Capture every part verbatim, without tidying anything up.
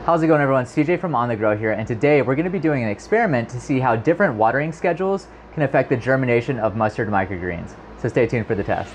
How's it going, everyone? C J from On The Grow here, and today we're going to be doing an experiment to see how different watering schedules can affect the germination of mustard microgreens. So stay tuned for the test.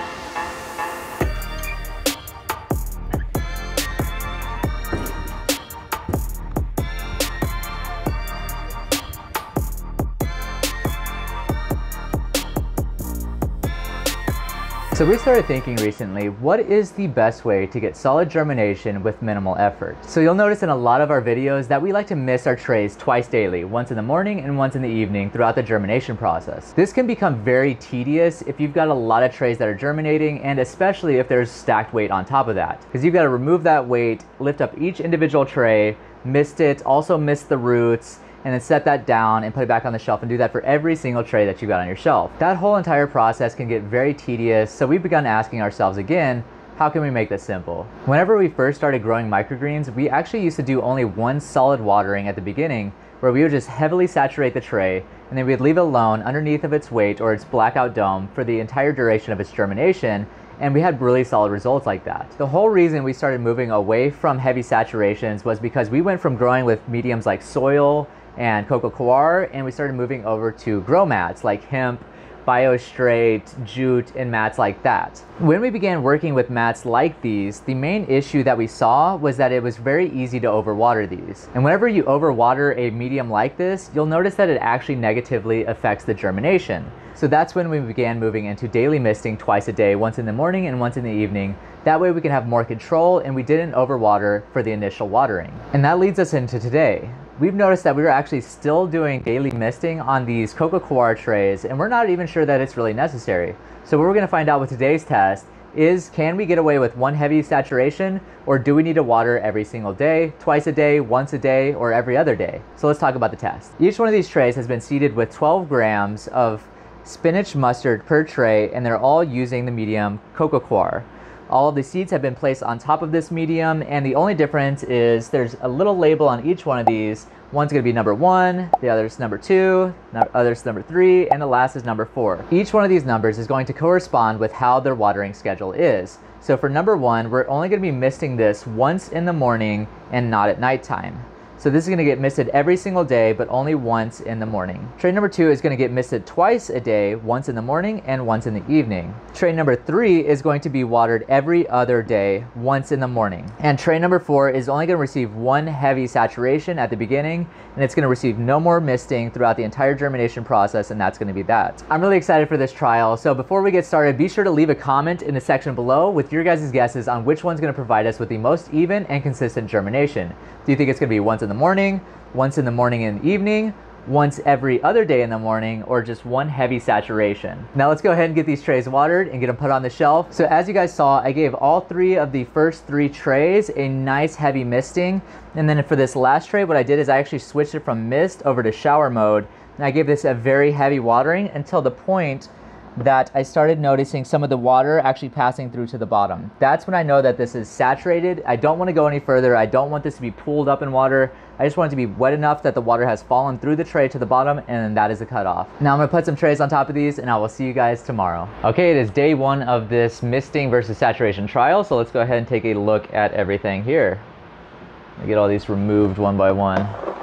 So we started thinking recently, what is the best way to get solid germination with minimal effort? So you'll notice in a lot of our videos that we like to mist our trays twice daily, once in the morning and once in the evening throughout the germination process. This can become very tedious if you've got a lot of trays that are germinating, and especially if there's stacked weight on top of that. Because you've got to remove that weight, lift up each individual tray, mist it, also mist the roots, and then set that down and put it back on the shelf, and do that for every single tray that you've got on your shelf. That whole entire process can get very tedious, so we've begun asking ourselves again, how can we make this simple? Whenever we first started growing microgreens, we actually used to do only one solid watering at the beginning, where we would just heavily saturate the tray, and then we'd leave it alone underneath of its weight or its blackout dome for the entire duration of its germination, and we had really solid results like that. The whole reason we started moving away from heavy saturations was because we went from growing with mediums like soil and coco coir, and we started moving over to grow mats like hemp, biostraight, jute, and mats like that. When we began working with mats like these, the main issue that we saw was that it was very easy to overwater these. And whenever you overwater a medium like this, you'll notice that it actually negatively affects the germination. So that's when we began moving into daily misting twice a day, once in the morning and once in the evening. That way we can have more control and we didn't overwater for the initial watering. And that leads us into today. We've noticed that we were actually still doing daily misting on these coco coir trays, and we're not even sure that it's really necessary. So what we're going to find out with today's test is, can we get away with one heavy saturation, or do we need to water every single day, twice a day, once a day, or every other day? So let's talk about the test. Each one of these trays has been seeded with twelve grams of spinach mustard per tray, and they're all using the medium coco coir. All of the seeds have been placed on top of this medium, and the only difference is there's a little label on each one of these. One's going to be number one, the other's number two, the other's number three, and the last is number four. Each one of these numbers is going to correspond with how their watering schedule is. So for number one, we're only going to be misting this once in the morning and not at nighttime. So this is going to get misted every single day, but only once in the morning. Tray number two is going to get misted twice a day, once in the morning and once in the evening. Tray number three is going to be watered every other day, once in the morning. And tray number four is only going to receive one heavy saturation at the beginning, and it's going to receive no more misting throughout the entire germination process, and that's going to be that. I'm really excited for this trial, so before we get started, be sure to leave a comment in the section below with your guys' guesses on which one's going to provide us with the most even and consistent germination. Do you think it's going to be once in the morning, once in the morning and evening, once every other day in the morning, or just one heavy saturation? Now let's go ahead and get these trays watered and get them put on the shelf. So as you guys saw, I gave all three of the first three trays a nice heavy misting. And then for this last tray, what I did is I actually switched it from mist over to shower mode. And I gave this a very heavy watering until the point that I started noticing some of the water actually passing through to the bottom. That's when I know that this is saturated. I don't want to go any further. I don't want this to be pooled up in water. I just want it to be wet enough that the water has fallen through the tray to the bottom, and that is the cutoff. Now I'm gonna put some trays on top of these, and I will see you guys tomorrow. Okay, it is day one of this misting versus saturation trial, so let's go ahead and take a look at everything here. Let me get all these removed one by one.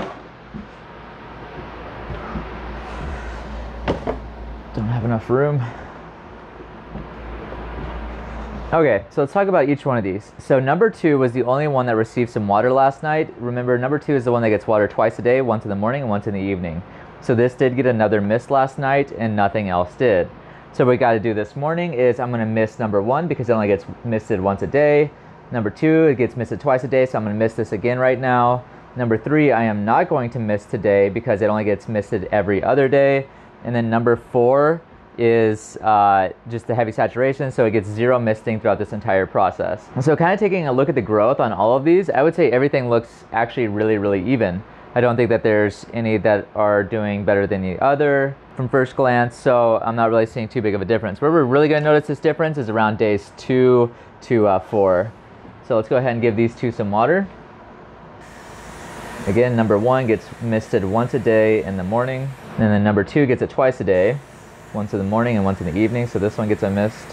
Don't have enough room. Okay, so let's talk about each one of these. So number two was the only one that received some water last night. Remember, number two is the one that gets watered twice a day, once in the morning and once in the evening. So this did get another mist last night, and nothing else did. So what we got to do this morning is I'm going to mist number one because it only gets misted once a day. Number two, it gets misted twice a day, so I'm going to mist this again right now. Number three, I am not going to mist today because it only gets misted every other day. And then number four is uh, just the heavy saturation, so it gets zero misting throughout this entire process. And so kind of taking a look at the growth on all of these, I would say everything looks actually really, really even. I don't think that there's any that are doing better than the other from first glance, so I'm not really seeing too big of a difference. Where we're really going to notice this difference is around days two to uh, four. So let's go ahead and give these two some water. Again, number one gets misted once a day in the morning, and then number two gets it twice a day, once in the morning and once in the evening. So this one gets a mist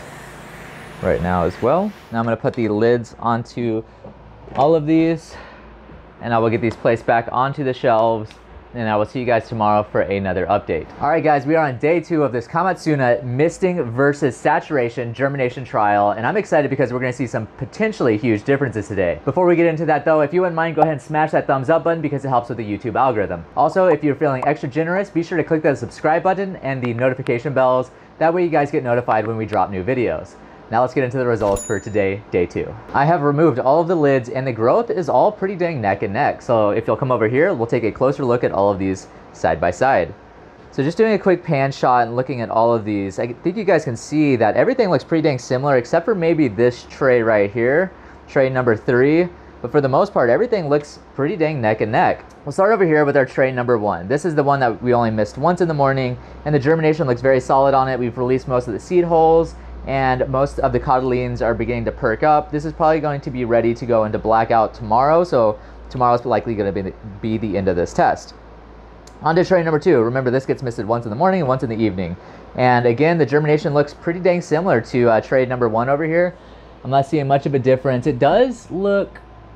right now as well. Now I'm going to put the lids onto all of these. and I will get these placed back onto the shelves, and I will see you guys tomorrow for another update. All right, guys, we are on day two of this Komatsuna misting versus saturation germination trial, and I'm excited because we're gonna see some potentially huge differences today. Before we get into that though, if you wouldn't mind, go ahead and smash that thumbs up button because it helps with the YouTube algorithm. Also, if you're feeling extra generous, be sure to click that subscribe button and the notification bells. That way you guys get notified when we drop new videos. Now let's get into the results for today, day two. I have removed all of the lids and the growth is all pretty dang neck and neck. So if you'll come over here, we'll take a closer look at all of these side by side. So just doing a quick pan shot and looking at all of these, I think you guys can see that everything looks pretty dang similar except for maybe this tray right here, tray number three. But for the most part, everything looks pretty dang neck and neck. We'll start over here with our tray number one. This is the one that we only missed once in the morning, and the germination looks very solid on it. We've released most of the seed holes, and most of the cotyledons are beginning to perk up. This is probably going to be ready to go into blackout tomorrow, so tomorrow's likely going to be the, be the end of this test. On to tray number two. Remember, this gets misted once in the morning and once in the evening. And again, the germination looks pretty dang similar to uh, tray number one over here. I'm not seeing much of a difference. It does look...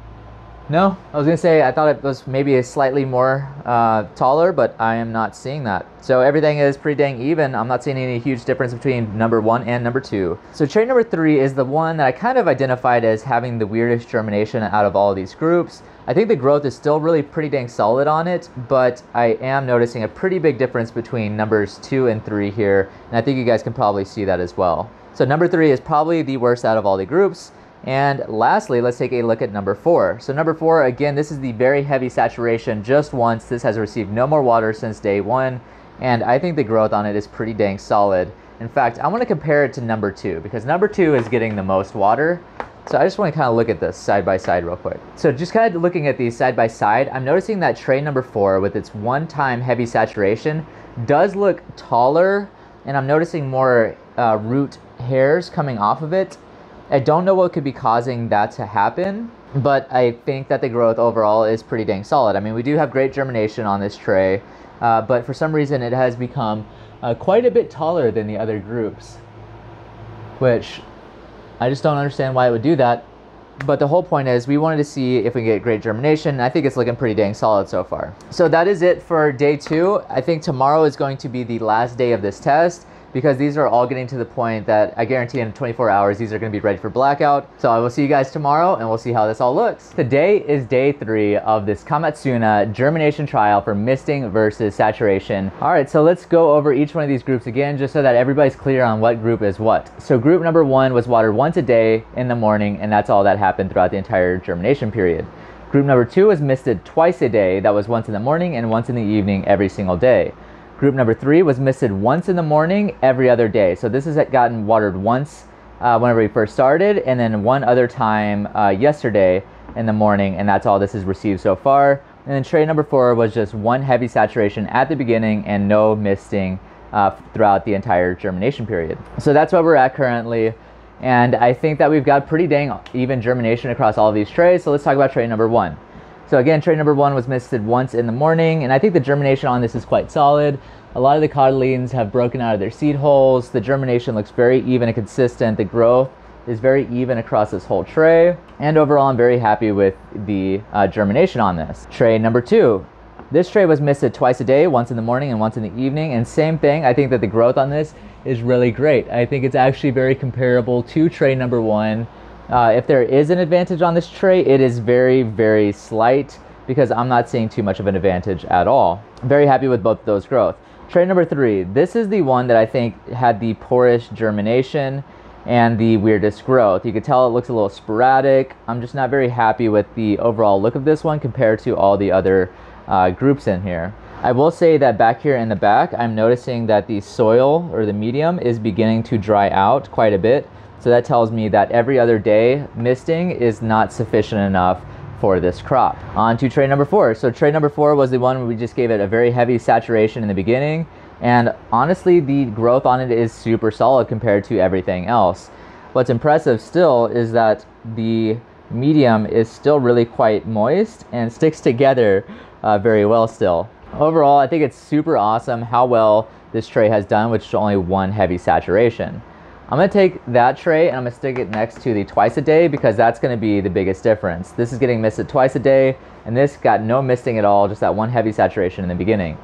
No, I was gonna say I thought it was maybe a slightly more uh, taller, but I am not seeing that. So everything is pretty dang even. I'm not seeing any huge difference between number one and number two. So tray number three is the one that I kind of identified as having the weirdest germination out of all of these groups. I think the growth is still really pretty dang solid on it, but I am noticing a pretty big difference between numbers two and three here, and I think you guys can probably see that as well. So number three is probably the worst out of all the groups. And lastly, let's take a look at number four. So number four, again, this is the very heavy saturation just once. This has received no more water since day one, and I think the growth on it is pretty dang solid. In fact, I want to compare it to number two because number two is getting the most water. So I just want to kind of look at this side by side real quick. So just kind of looking at these side by side, I'm noticing that tray number four with its one-time heavy saturation does look taller, and I'm noticing more uh, root hairs coming off of it. I don't know what could be causing that to happen, but I think that the growth overall is pretty dang solid. I mean, we do have great germination on this tray, uh, but for some reason it has become uh, quite a bit taller than the other groups, which I just don't understand why it would do that. But the whole point is we wanted to see if we can get great germination. I think it's looking pretty dang solid so far. So that is it for day two. I think tomorrow is going to be the last day of this test, because these are all getting to the point that I guarantee in twenty-four hours, these are going to be ready for blackout. So I will see you guys tomorrow, and we'll see how this all looks. Today is day three of this Komatsuna germination trial for misting versus saturation. All right, so let's go over each one of these groups again, just so that everybody's clear on what group is what. So group number one was watered once a day in the morning, and that's all that happened throughout the entire germination period. Group number two was misted twice a day. That was once in the morning and once in the evening every single day. Group number three was misted once in the morning every other day. So this has gotten watered once uh, whenever we first started, and then one other time uh, yesterday in the morning, and that's all this has received so far. And then tray number four was just one heavy saturation at the beginning and no misting uh, throughout the entire germination period. So that's where we're at currently, and I think that we've got pretty dang even germination across all of these trays. So let's talk about tray number one. So again, tray number one was misted once in the morning, and I think the germination on this is quite solid. A lot of the cotyledons have broken out of their seed holes. The germination looks very even and consistent. The growth is very even across this whole tray. And overall, I'm very happy with the uh, germination on this. Tray number two. This tray was misted twice a day, once in the morning and once in the evening. And same thing, I think that the growth on this is really great. I think it's actually very comparable to tray number one. Uh, if there is an advantage on this tray, it is very, very slight, because I'm not seeing too much of an advantage at all. I'm very happy with both of those growth. Tray number three, this is the one that I think had the poorest germination and the weirdest growth. You can tell it looks a little sporadic. I'm just not very happy with the overall look of this one compared to all the other uh, groups in here. I will say that back here in the back, I'm noticing that the soil or the medium is beginning to dry out quite a bit. So that tells me that every other day misting is not sufficient enough for this crop. On to tray number four. So tray number four was the one where we just gave it a very heavy saturation in the beginning, and honestly the growth on it is super solid compared to everything else. What's impressive still is that the medium is still really quite moist and sticks together uh, very well still. Overall, I think it's super awesome how well this tray has done with only one heavy saturation. I'm gonna take that tray and I'm gonna stick it next to the twice a day because that's gonna be the biggest difference. This is getting misted twice a day, and this got no misting at all, just that one heavy saturation in the beginning.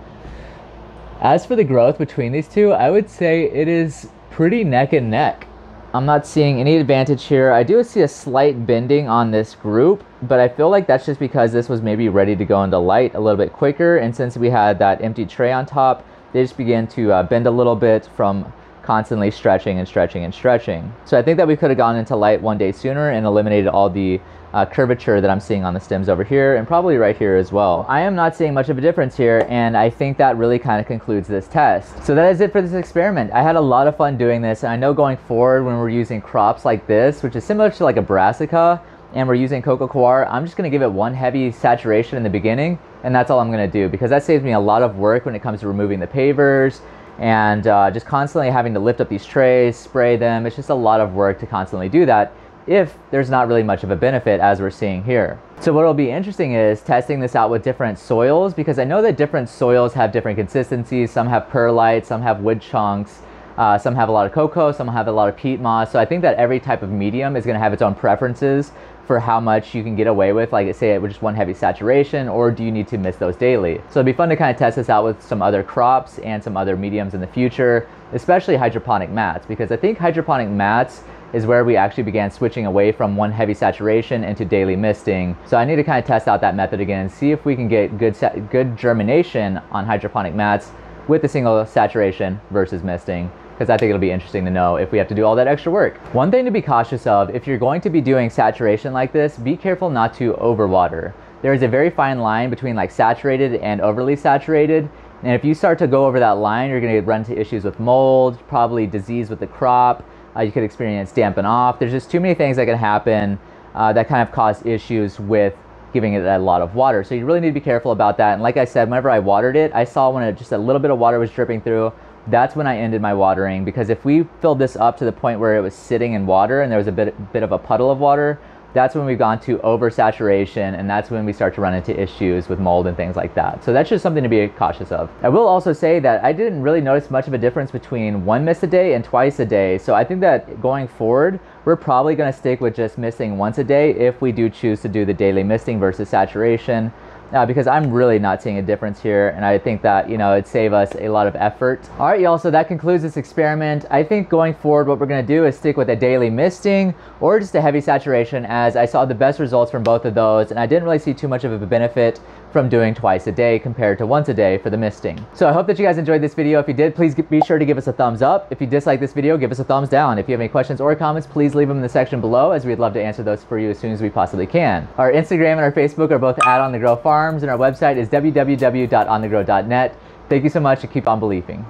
As for the growth between these two, I would say it is pretty neck and neck. I'm not seeing any advantage here. I do see a slight bending on this group, but I feel like that's just because this was maybe ready to go into light a little bit quicker, and since we had that empty tray on top, they just began to uh, bend a little bit from constantly stretching and stretching and stretching. So I think that we could have gone into light one day sooner and eliminated all the uh, curvature that I'm seeing on the stems over here and probably right here as well. I am not seeing much of a difference here, and I think that really kind of concludes this test. So that is it for this experiment. I had a lot of fun doing this, and I know going forward when we're using crops like this, which is similar to like a brassica, and we're using coco coir, I'm just going to give it one heavy saturation in the beginning, and that's all I'm going to do because that saves me a lot of work when it comes to removing the pavers and uh, just constantly having to lift up these trays, spray them. It's just a lot of work to constantly do that if there's not really much of a benefit as we're seeing here. So what will be interesting is testing this out with different soils, because I know that different soils have different consistencies. Some have perlite, some have wood chunks, uh, some have a lot of cocoa, some have a lot of peat moss. So I think that every type of medium is going to have its own preferences for how much you can get away with, like say it with just one heavy saturation, or do you need to mist those daily? So it'd be fun to kind of test this out with some other crops and some other mediums in the future, especially hydroponic mats, because I think hydroponic mats is where we actually began switching away from one heavy saturation into daily misting. So I need to kind of test out that method again and see if we can get good good germination on hydroponic mats with a single saturation versus misting, because I think it'll be interesting to know if we have to do all that extra work. One thing to be cautious of, if you're going to be doing saturation like this, be careful not to overwater. There is a very fine line between like saturated and overly saturated, and if you start to go over that line, you're going to run into issues with mold, probably disease with the crop. Uh, you could experience dampen off. There's just too many things that can happen uh, that kind of cause issues with giving it a lot of water. So you really need to be careful about that. And like I said, whenever I watered it, I saw when it, just a little bit of water was dripping through, that's when I ended my watering, because if we filled this up to the point where it was sitting in water and there was a bit, bit of a puddle of water, that's when we've gone to oversaturation, and that's when we start to run into issues with mold and things like that. So that's just something to be cautious of. I will also say that I didn't really notice much of a difference between one mist a day and twice a day. So I think that going forward, we're probably going to stick with just misting once a day if we do choose to do the daily misting versus saturation. Uh, because I'm really not seeing a difference here, and I think that, you know, it'd save us a lot of effort. All right, y'all, so that concludes this experiment. I think going forward, what we're gonna do is stick with a daily misting or just a heavy saturation, as I saw the best results from both of those, and I didn't really see too much of a benefit from doing twice a day compared to once a day for the misting. So I hope that you guys enjoyed this video. If you did, please be sure to give us a thumbs up. If you dislike this video, give us a thumbs down. If you have any questions or comments, please leave them in the section below, as we'd love to answer those for you as soon as we possibly can. Our Instagram and our Facebook are both at On The Grow Farms, and our website is w w w dot on the grow dot net. Thank you so much, and keep on believing.